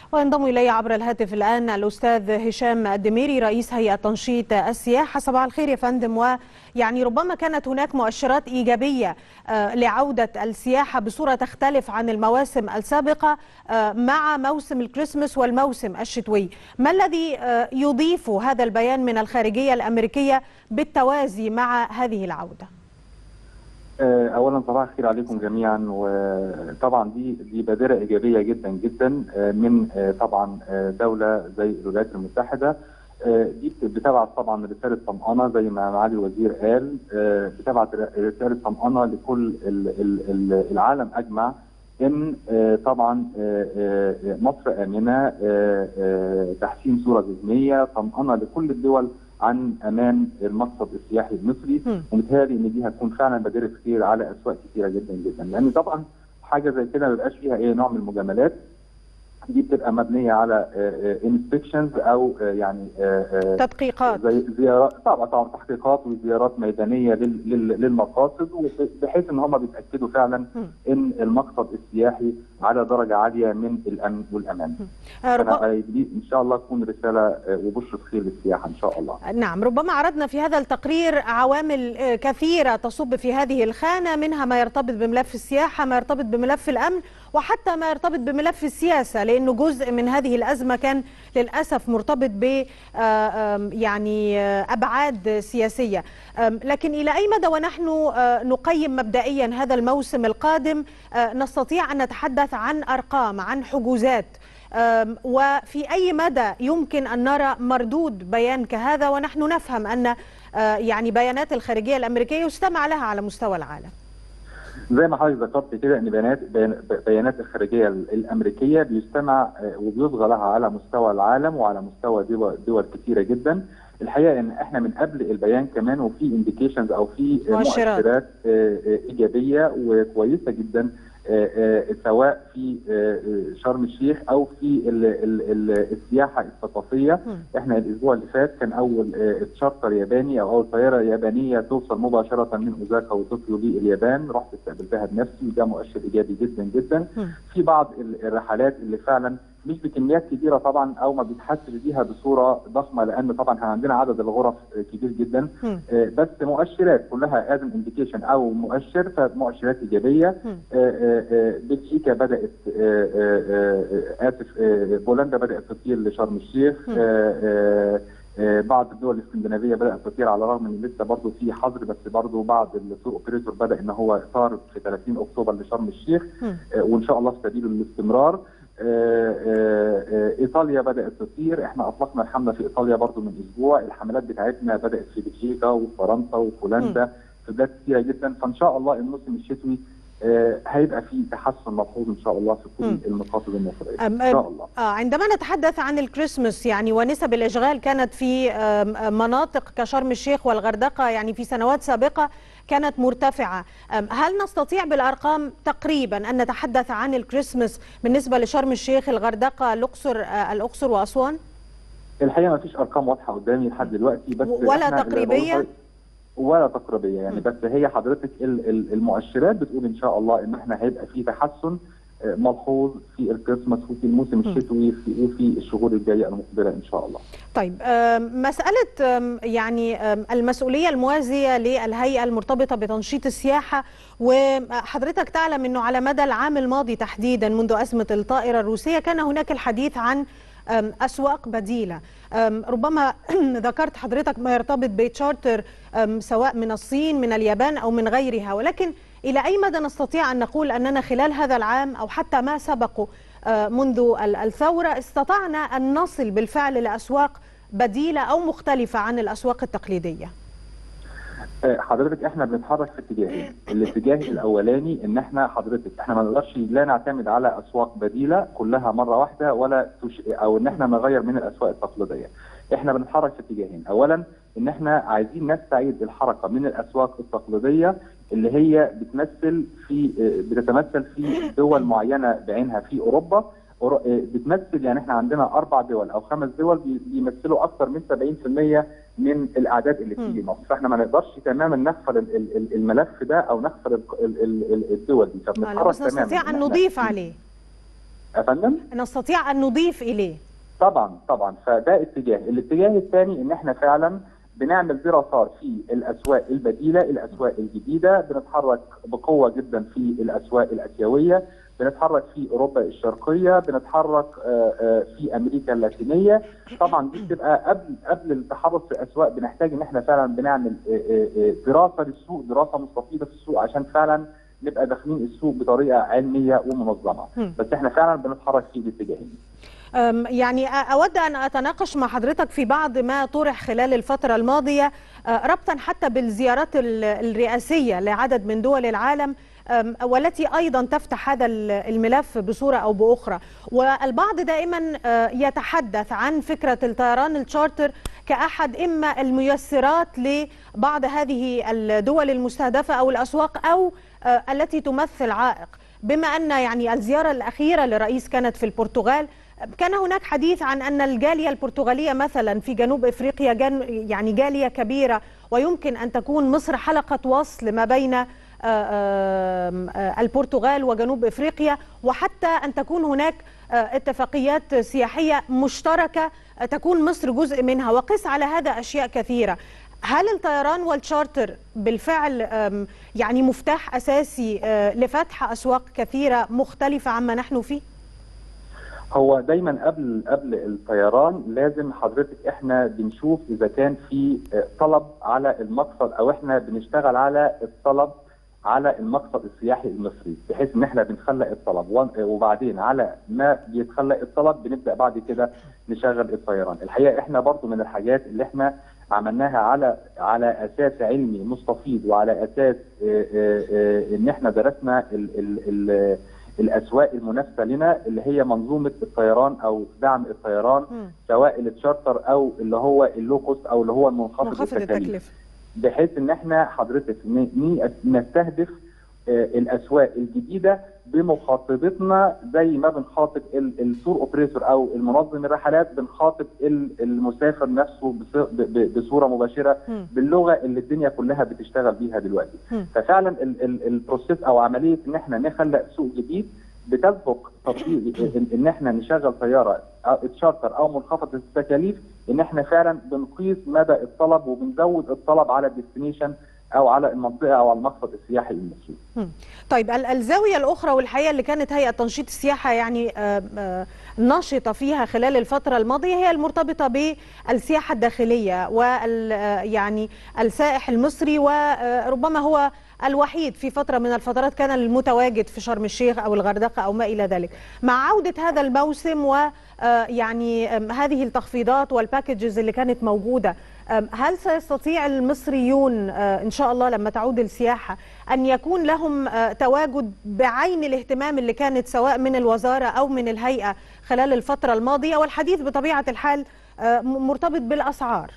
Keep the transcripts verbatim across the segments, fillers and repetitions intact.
وينضم إلي عبر الهاتف الآن الأستاذ هشام الدميري رئيس هيئة تنشيط السياحة. صباح الخير يا فندم. ويعني ربما كانت هناك مؤشرات إيجابية لعودة السياحة بصورة تختلف عن المواسم السابقة مع موسم الكريسماس والموسم الشتوي. ما الذي يضيف هذا البيان من الخارجية الأمريكية بالتوازي مع هذه العودة؟ اولا صباح الخير عليكم جميعا. وطبعا دي دي بادره ايجابيه جدا جدا من طبعا دوله زي الولايات المتحده. دي بتبعت طبعا رساله طمانه زي ما معالي الوزير قال، بتبعت رساله طمانه لكل العالم اجمع ان طبعا مصر امنه، تحسين صوره ذهنيه، طمانه لكل الدول عن امان المقصد السياحي المصري. ومتهيألي ان دي هتكون فعلا بادره خير على اسواق كثيره جدا جدا، لان طبعا حاجه زي كده ما بيبقاش فيها اي نوع من المجاملات. دي بتبقى مبنيه على انسبكشنز او يعني تدقيقات، زي زيارات طبعا طبعا تحقيقات وزيارات ميدانيه للمقاصد، بحيث ان هم بيتاكدوا فعلا ان المقصد السياحي على درجه عاليه من الامن والامان. دي ان شاء الله تكون رساله وبشرة خير للسياحه ان شاء الله. نعم، ربما عرضنا في هذا التقرير عوامل كثيره تصب في هذه الخانه، منها ما يرتبط بملف السياحه، ما يرتبط بملف الامن، وحتى ما يرتبط بملف السياسه، لانه جزء من هذه الازمه كان للاسف مرتبط ب يعني ابعاد سياسيه. لكن الى اي مدى ونحن نقيم مبدئيا هذا الموسم القادم نستطيع ان نتحدث عن ارقام، عن حجوزات، وفي أي مدى يمكن أن نرى مردود بيان كهذا ونحن نفهم أن يعني بيانات الخارجية الأمريكية يستمع لها على مستوى العالم؟ زي ما حضرتك ذكرت كده ان بيانات بيانات الخارجيه الامريكيه بيستمع وبيصغى لها على مستوى العالم وعلى مستوى دول, دول كثيره جدا. الحقيقه ان احنا من قبل البيان كمان وفي انديكيشنز او في مؤشرات ايجابيه وكويسه جدا، سواء في شرم الشيخ او في ال ال ال السياحه الثقافيه. احنا الاسبوع اللي فات كان اول تشارتر ياباني او اول طياره يابانيه توصل مباشره من اوزاكا وطوكيو لليابان، رحت استقبلتها بنفسي وده مؤشر ايجابي جدا جدا. في بعض الرحلات اللي فعلا مش بكميات كبيره طبعا او ما بيتحسش بيها بصوره ضخمه، لان طبعا عندنا عدد الغرف كبير جدا، بس مؤشرات كلها ازم انديكيشن او مؤشر، فمؤشرات ايجابيه. بلجيكا بدات اسف بولندا بدات تطير لشرم الشيخ، بعض الدول الاسكندنافيه بدات تطير على الرغم من لسه برضه في حظر، بس برضه بعض التور اوبريتور بدا ان هو طار في ثلاثين اكتوبر لشرم الشيخ، وان شاء الله في سبيل الاستمرار. ايطاليا بدات تطير، احنا اطلقنا الحمله في ايطاليا برضو من اسبوع. الحملات بتاعتنا بدات في بلجيكا وفرنسا وبولندا، في بلاد كثيره جدا. فان شاء الله الموسم الشتوي هيبقى فيه تحسن ملحوظ ان شاء الله في كل المقاصد المصريه ان شاء الله. عندما نتحدث عن الكريسماس يعني ونسب الاشغال كانت في مناطق كشرم الشيخ والغردقه يعني في سنوات سابقه كانت مرتفعه، هل نستطيع بالارقام تقريبا ان نتحدث عن الكريسماس بالنسبه لشرم الشيخ، الغردقه، الاقصر الاقصر واسوان؟ الحقيقه ما فيش ارقام واضحه قدامي لحد دلوقتي، بس ولا تقريبيه ولا تقريبيه يعني، بس هي حضرتك المؤشرات بتقول ان شاء الله ان احنا هيبقى في تحسن ملحوظ في الكريسماس وفي الموسم الشتوي وفي الشهور الجايه المقبله ان شاء الله. طيب، مساله يعني المسؤوليه الموازيه للهيئه المرتبطه بتنشيط السياحه، وحضرتك تعلم انه على مدى العام الماضي تحديدا منذ ازمه الطائره الروسيه كان هناك الحديث عن أسواق بديلة. ربما ذكرت حضرتك ما يرتبط بتشارتر سواء من الصين من اليابان أو من غيرها، ولكن إلى أي مدى نستطيع أن نقول أننا خلال هذا العام أو حتى ما سبقه منذ الثورة استطعنا أن نصل بالفعل لأسواق بديلة أو مختلفة عن الأسواق التقليدية؟ حضرتك احنا بنتحرك في اتجاهين. الاتجاه الاولاني ان احنا حضرتك احنا ما نقدرش لا نعتمد على اسواق بديله كلها مره واحده ولا تش... او ان احنا نغير من الاسواق التقليديه. احنا بنتحرك في اتجاهين، اولا ان احنا عايزين نستعيد الحركه من الاسواق التقليديه اللي هي بتمثل في بتتمثل في دول معينه بعينها في اوروبا، بتمثل يعني احنا عندنا اربع دول او خمس دول بيمثلوا اكثر من سبعين بالمئة من الاعداد اللي بتيجي مصر، فاحنا ما نقدرش تماما نغفل الملف ده او نغفل الدول دي، فبنتحرك تماما بس نستطيع ان نضيف عليه. افندم نستطيع ان نضيف اليه. طبعا طبعا فده اتجاه. الاتجاه الثاني ان احنا فعلا بنعمل دراسات في الاسواق البديله، الاسواق الجديده، بنتحرك بقوه جدا في الاسواق الاسيويه، بنتحرك في اوروبا الشرقيه، بنتحرك في امريكا اللاتينيه. طبعا دي بتبقى قبل قبل التحرك في الاسواق بنحتاج ان احنا فعلا بنعمل دراسه للسوق، دراسه مستفيضه في السوق عشان فعلا نبقى داخلين السوق بطريقه علميه ومنظمه. م. بس احنا فعلا بنتحرك في الاتجاهين. يعني أود أن أتناقش مع حضرتك في بعض ما طرح خلال الفترة الماضية ربطا حتى بالزيارات الرئاسية لعدد من دول العالم، والتي أيضا تفتح هذا الملف بصورة أو بأخرى. والبعض دائما يتحدث عن فكرة الطيران التشارتر كأحد إما الميسرات لبعض هذه الدول المستهدفة أو الأسواق أو التي تمثل عائق، بما أن يعني الزيارة الأخيرة للرئيس كانت في البرتغال، كان هناك حديث عن أن الجالية البرتغالية مثلا في جنوب إفريقيا يعني جالية كبيرة، ويمكن أن تكون مصر حلقة وصل ما بين البرتغال وجنوب إفريقيا، وحتى أن تكون هناك اتفاقيات سياحية مشتركة تكون مصر جزء منها، وقس على هذا أشياء كثيرة. هل الطيران والتشارتر بالفعل يعني مفتاح أساسي لفتح أسواق كثيرة مختلفة عما نحن فيه؟ هو دايما قبل قبل الطيران لازم حضرتك احنا بنشوف اذا كان في طلب على المقصد، او احنا بنشتغل على الطلب على المقصد السياحي المصري، بحيث ان احنا بنخلق الطلب، وبعدين على ما بيتخلق الطلب بنبدا بعد كده نشغل الطيران. الحقيقه احنا برضو من الحاجات اللي احنا عملناها على على اساس علمي مستفيض، وعلى اساس ان احنا درسنا ال ال ال الاسواق المنافسه لنا اللي هي منظومه الطيران او دعم الطيران، م. سواء التشارتر او اللي هو اللو كوست او اللي هو المنخفض التكاليف، بحيث ان احنا حضرتك نستهدف الاسواق الجديده بمخاطبتنا زي ما بنخاطب التور اوبريتور او المنظم الرحلات، بنخاطب المسافر نفسه بصوره مباشره م. باللغه اللي الدنيا كلها بتشتغل بيها دلوقتي. م. ففعلا البروسيس او عمليه ان احنا نخلق سوق جديد بتسبق تطبيق ان احنا نشغل طياره تشارتر او منخفض التكاليف، ان احنا فعلا بنقيس مدى الطلب وبنزود الطلب على الديستنيشن او على المنطقه او على المقصد السياحي المصري. طيب الزاويه الاخرى والحقيقه اللي كانت هيئه تنشيط السياحه يعني نشطه فيها خلال الفتره الماضيه هي المرتبطه بالسياحه الداخليه، وال يعني السائح المصري، وربما هو الوحيد في فتره من الفترات كان المتواجد في شرم الشيخ او الغردقه او ما الى ذلك. مع عوده هذا الموسم ويعني هذه التخفيضات والباكجز اللي كانت موجوده، هل سيستطيع المصريون إن شاء الله لما تعود السياحة أن يكون لهم تواجد بعين الاهتمام اللي كانت سواء من الوزارة أو من الهيئة خلال الفترة الماضية؟ والحديث بطبيعة الحال مرتبط بالأسعار.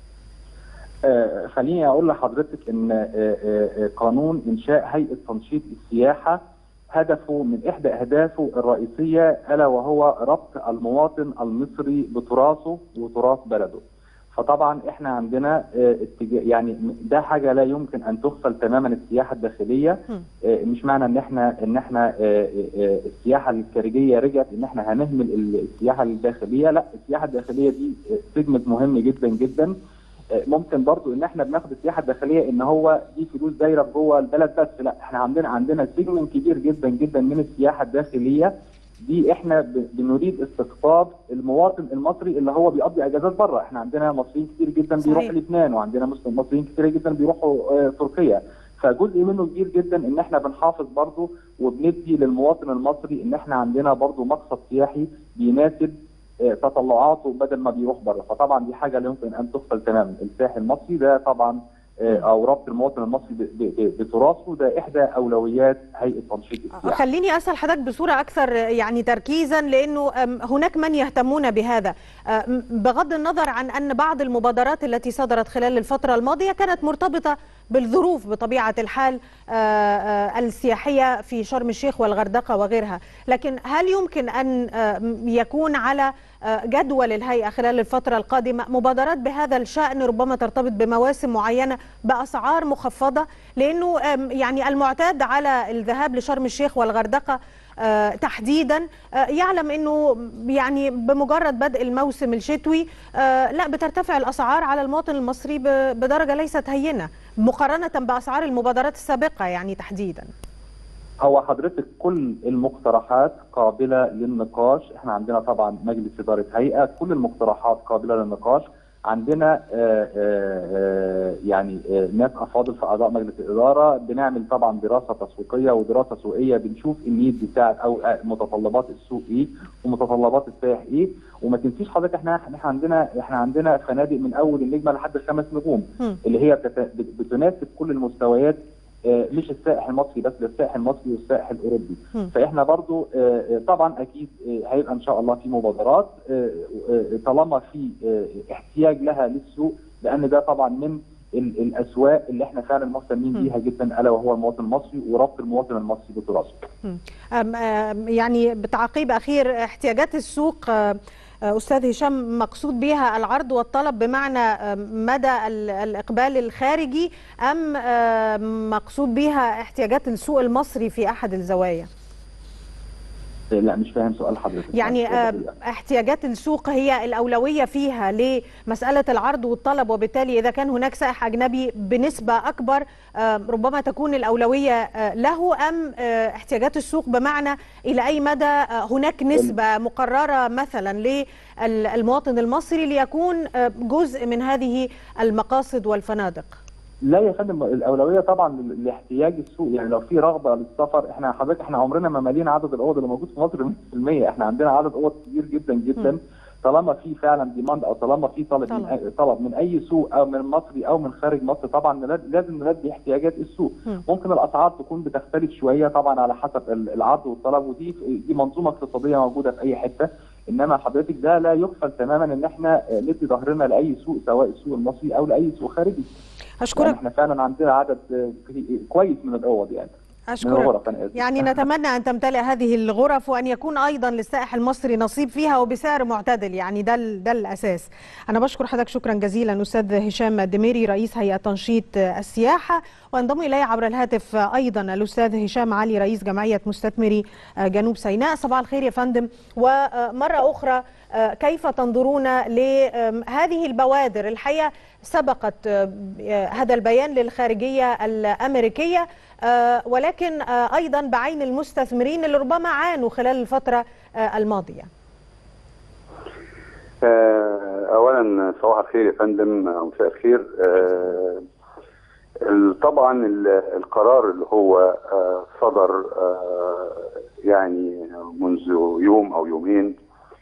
آه خليني أقول لحضرتك أن آه آه قانون إنشاء هيئة تنشيط السياحة هدفه من إحدى أهدافه الرئيسية ألا وهو ربط المواطن المصري بتراثه وتراث بلده. فطبعا احنا عندنا اتجاه يعني ده حاجه لا يمكن ان تغفل تماما السياحه الداخليه. مش معنى ان احنا ان احنا السياحه الخارجيه رجعت ان احنا هنهمل السياحه الداخليه، لا، السياحه الداخليه دي سيجمنت مهم جدا جدا. ممكن برضو ان احنا بناخد السياحه الداخليه ان هو دي فلوس دايره جوه البلد بس، لا، احنا عندنا عندنا سيجمنت كبير جدا جدا من السياحه الداخليه دي احنا بنريد استقطاب المواطن المصري اللي هو بيقضي اجازات بره. احنا عندنا مصريين كتير جدا بيروحوا لبنان، وعندنا مصريين كتير جدا بيروحوا اه تركيا، فجزء منه كبير جدا ان احنا بنحافظ برضه وبندي للمواطن المصري ان احنا عندنا برضه مقصد سياحي بيناسب اه تطلعاته بدل ما بيروح بره. فطبعا دي حاجه لا يمكن ان تغفل تماما. الساحل المصري ده طبعا او ربط المواطن المصري بتراثه ده احدى اولويات هيئه تنشيط السياحه. خليني اسال حضرتك بصوره اكثر يعني تركيزا، لانه هناك من يهتمون بهذا بغض النظر عن ان بعض المبادرات التي صدرت خلال الفتره الماضيه كانت مرتبطه بالظروف بطبيعه الحال السياحيه في شرم الشيخ والغردقه وغيرها، لكن هل يمكن ان يكون على جدول الهيئة خلال الفترة القادمة مبادرات بهذا الشأن ربما ترتبط بمواسم معينة بأسعار مخفضة؟ لأنه يعني المعتاد على الذهاب لشرم الشيخ والغردقة تحديدا يعلم أنه يعني بمجرد بدء الموسم الشتوي لا بترتفع الأسعار على المواطن المصري بدرجة ليست هينة مقارنة بأسعار المبادرات السابقة يعني تحديدا. هو حضرتك كل المقترحات قابلة للنقاش، احنا عندنا طبعا مجلس إدارة هيئة، كل المقترحات قابلة للنقاش. عندنا آآ آآ يعني آآ ناس افاضل في اعضاء مجلس الاداره، بنعمل طبعا دراسه تسويقيه ودراسه سوقيه، بنشوف النيد بتاع او متطلبات السوق ايه ومتطلبات السائح ايه. وما تنسيش حضرتك احنا احنا عندنا احنا عندنا فنادق من اول النجمه لحد خمس نجوم اللي هي بتناسب كل المستويات، مش السائح المصري بس، السائح المصري والسائح الاوروبي. م. فاحنا برضو طبعا اكيد هيبقى ان شاء الله في مبادرات طالما في احتياج لها للسوق، لان ده طبعا من الاسواق اللي احنا فعلا مهتمين بيها جدا، الا وهو المواطن المصري وربط المواطن المصري بتراثه. يعني بتعقيب اخير، احتياجات السوق أستاذ هشام مقصود بها العرض والطلب بمعنى مدى الإقبال الخارجي أم مقصود بها احتياجات السوق المصري في أحد الزوايا؟ لا مش فاهم سؤال حضرتك. يعني احتياجات السوق هي الأولوية فيها لمسألة العرض والطلب، وبالتالي إذا كان هناك سائح أجنبي بنسبة أكبر ربما تكون الأولوية له، أم احتياجات السوق بمعنى إلى أي مدى هناك نسبة مقررة مثلا للمواطن المصري ليكون جزء من هذه المقاصد والفنادق؟ لا يا فندم، الاولويه طبعا لاحتياج السوق. يعني لو في رغبه للسفر، احنا حضرتك احنا عمرنا ما مالينا عدد الاوض اللي موجود في مصر مية في المية، احنا عندنا عدد اوض كبير جدا جدا. م. طالما في فعلا ديماند او طالما في طلب طلب. من طلب من اي سوق او من مصري او من خارج مصر، طبعا لازم نلبي احتياجات السوق. م. ممكن الاسعار تكون بتختلف شويه طبعا على حسب العرض والطلب، ودي دي منظومه اقتصاديه موجوده في اي حته، انما حضرتك ده لا يغفل تماما ان احنا ندي ظهرنا لاي سوق، سواء السوق المصري او لاي سوق خارجي. أشكرك. يعني احنا فعلا عندنا عدد كويس من الاوض يعني. أشكرك. يعني نتمنى أن تمتلئ هذه الغرف وأن يكون أيضا للسائح المصري نصيب فيها وبسعر معتدل، يعني ده ده الأساس. أنا بشكر حضرتك شكرا جزيلا أستاذ هشام الدميري رئيس هيئة تنشيط السياحة، وانضم إلي عبر الهاتف أيضا الأستاذ هشام علي رئيس جمعية مستثمري جنوب سيناء. صباح الخير يا فندم. ومرة أخرى كيف تنظرون لهذه البوادر؟ الحقيقة سبقت هذا البيان للخارجية الأمريكية، ولكن أيضا بعين المستثمرين اللي ربما عانوا خلال الفترة الماضية. أولا صباح الخير يا فندم، مساء الخير. طبعا القرار اللي هو صدر يعني منذ يوم أو يومين،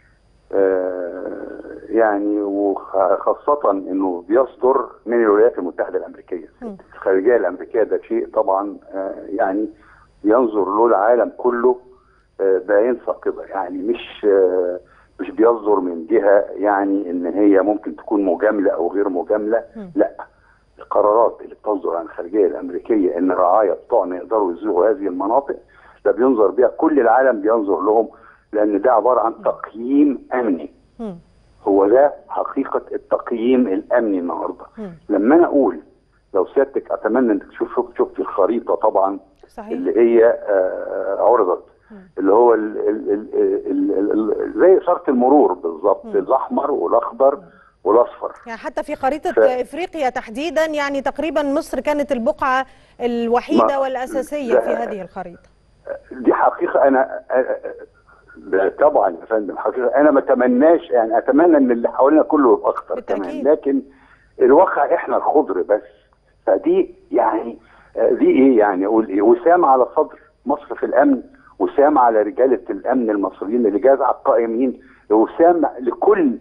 يعني وخاصة انه بيصدر من الولايات المتحدة الامريكية. الخارجية الامريكية ده شيء طبعا يعني ينظر له العالم كله بعين ثاقبة، يعني مش مش بيصدر من جهة يعني ان هي ممكن تكون مجاملة او غير مجاملة. لا، القرارات اللي بتصدر عن الخارجية الامريكية ان رعايا بتوعنا يقدروا يزوروا هذه المناطق، ده بينظر بها كل العالم، بينظر لهم، لان ده عبارة عن تقييم امني. م. هو ده حقيقة التقييم الامني النهارده. م. لما انا اقول لو سيادتك اتمنى انك تشوف شوف شفت الخريطة طبعا. صحيح. اللي هي آه عرضت، م. اللي هو ال ال ال ال ال زي اشارة المرور بالظبط، الاحمر والاخضر م. والاصفر. يعني حتى في خريطة ف... افريقيا تحديدا، يعني تقريبا مصر كانت البقعة الوحيدة والاساسية في هذه الخريطة. دي حقيقة. انا طبعا يا فندم حقيقة انا ما اتمناش، يعني اتمنى ان اللي حوالينا كله يبقى اخضر كمان، لكن الواقع احنا الخضر بس. فدي يعني دي ايه يعني اقول ايه، وسام على صدر مصر في الامن، وسام على رجالة الامن المصريين اللي جازع القائمين، وسام لكل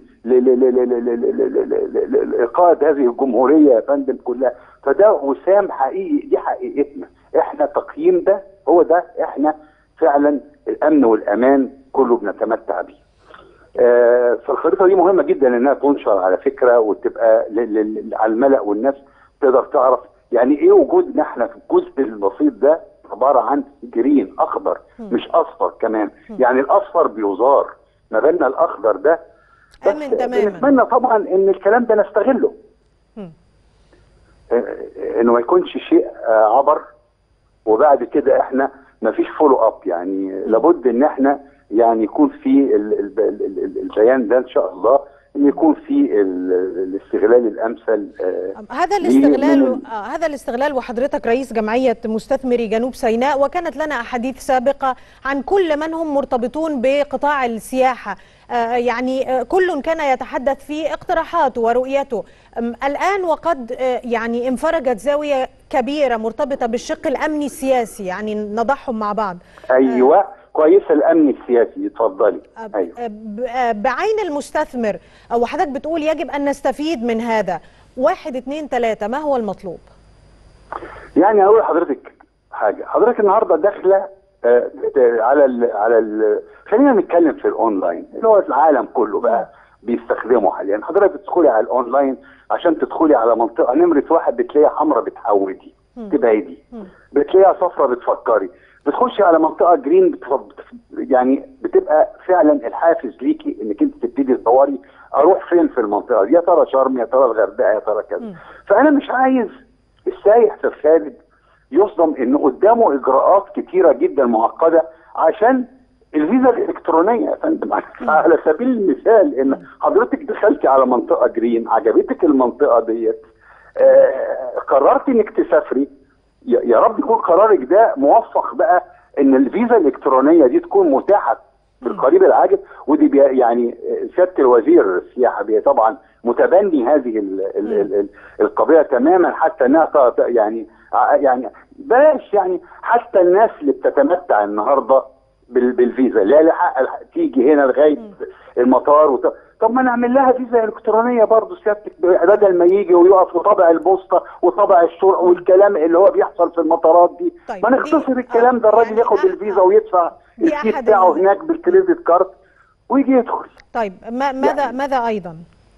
لإيقاد هذه الجمهورية يا فندم كلها. فده وسام حقيقي، دي حقيقتنا احنا. تقييم ده هو ده احنا فعلا الامن والامان كله بنتمتع بيه. آه فالخريطه دي مهمه جدا انها تنشر على فكره، وتبقى على الملأ والناس تقدر تعرف يعني ايه وجودنا احنا في الجزء البسيط ده. عباره عن جرين، اخضر مش اصفر كمان. يعني الاصفر بيزار، ما بالنا الاخضر ده. امن تماما. نتمنى طبعا ان الكلام ده نستغله، آه انه ما يكونش شيء آه عبر وبعد كده احنا ما فيش فولو اب. يعني لابد ان احنا يعني يكون في البيان ده ان شاء الله، ان يكون في الاستغلال الامثل. هذا الاستغلال آه هذا الاستغلال وحضرتك رئيس جمعيه مستثمري جنوب سيناء، وكانت لنا احاديث سابقه عن كل من هم مرتبطون بقطاع السياحه، آه يعني آه كل كان يتحدث في اقتراحاته ورؤيته. الان وقد آه يعني انفرجت زاويه كبيره مرتبطه بالشق الامني السياسي، يعني نضعهم مع بعض. ايوه آه كويس، الامن السياسي. اتفضلي. أيوة. بعين المستثمر، او حضرتك بتقول يجب ان نستفيد من هذا، واحد اثنين ثلاثة، ما هو المطلوب؟ يعني اقول لحضرتك حاجه، حضرتك النهارده داخله على ال على ال خلينا نتكلم في الاونلاين اللي هو العالم كله بقى بيستخدمه حاليا. حضرتك بتدخلي على الاونلاين عشان تدخلي على منطقه نمره واحد بتلاقيها حمراء بتحودي تبعدي، بتلاقيها صفراء بتفكري، بتخشي على منطقه جرين بتف... يعني بتبقى فعلا الحافز ليكي انك انت تبتدي تدوري اروح فين في المنطقه دي، يا ترى شرم، يا ترى الغردقه، يا ترى كذا. فانا مش عايز السايح في الخارج يصدم ان قدامه اجراءات كتيره جدا معقده عشان الفيزا الالكترونيه يا فندم. على سبيل المثال ان حضرتك دخلتي على منطقه جرين، عجبتك المنطقه ديت، آه قررتي انك تسافري، يا رب يكون قرارك ده موفق بقى ان الفيزا الالكترونيه دي تكون متاحه في القريب العاجل. ودي يعني سياده الوزير السياحه طبعا متبني هذه ال ال ال القضيه تماما، حتى انها يعني يعني بلاش يعني حتى الناس اللي بتتمتع النهارده بالفيزا لا لحق تيجي هنا لغايه المطار وت... طب ما نعمل لها فيزا الكترونيه برضه سيادتك، بدل ما يجي ويقف وطبع البوسطه وطبع الشرع والكلام اللي هو بيحصل في المطارات دي. طيب ما نختصر الكلام ده، الراجل يعني ياخد الفيزا ويدفع الفيز بتاعه هناك بالكريدت كارد ويجي يدخل. طيب ما ماذا يعني ماذا ايضا؟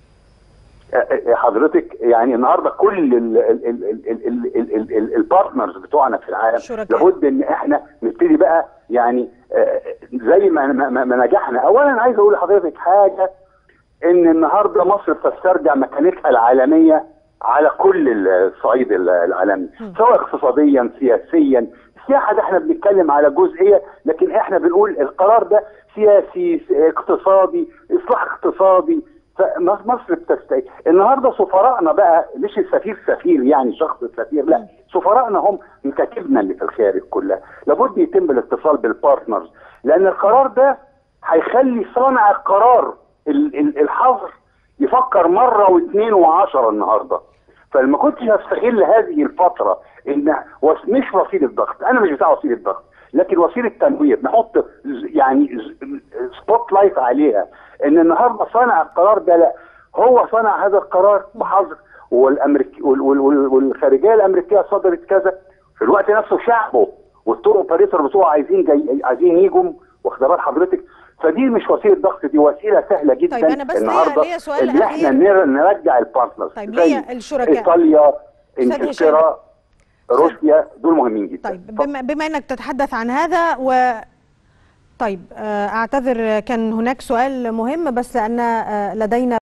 حضرتك يعني النهارده كل البارتنرز بتوعنا في العالم لابد ان احنا نبتدي بقى يعني زي ما ما نجحنا. اولا عايز اقول لحضرتك حاجه، ان النهارده مصر بتسترجع مكانتها العالميه على كل الصعيد العالمي، سواء اقتصاديا سياسيا. السياحه ده احنا بنتكلم على جزئيه، لكن احنا بنقول القرار ده سياسي اقتصادي اصلاح اقتصادي. فمصر بتستعيد النهارده سفراءنا بقى، مش السفير سفير يعني شخص السفير، لا، سفراءنا هم مكاتبنا اللي في الخارج كلها. لابد يتم الاتصال بالبارتنرز، لان القرار ده هيخلي صانع القرار الحظر يفكر مره واثنين وعشره النهارده. فلما كنتش هستغل هذه الفتره ان مش وسيله ضغط، انا مش بتاع وسيله ضغط، لكن وسيله تنوير، نحط يعني سبوت لايت عليها ان النهارده صانع القرار ده لا هو صنع هذا القرار بحظر، والامريكي والخارجيه الامريكيه صدرت كذا، في الوقت نفسه شعبه والتور اوبريتور بتوعه عايزين جاي عايزين يجوا، واخد بال حضرتك؟ فدي مش وسيله ضغط، دي وسيله سهله جدا. طيب انا بس النهارده ليا سؤال ان اخير، احنا نرجع البارتنرز. طيب ليا الشركاء ايطاليا، انجلترا، روسيا، دول مهمين جدا. طيب بما, بما انك تتحدث عن هذا و طيب اعتذر كان هناك سؤال مهم بس لان لدينا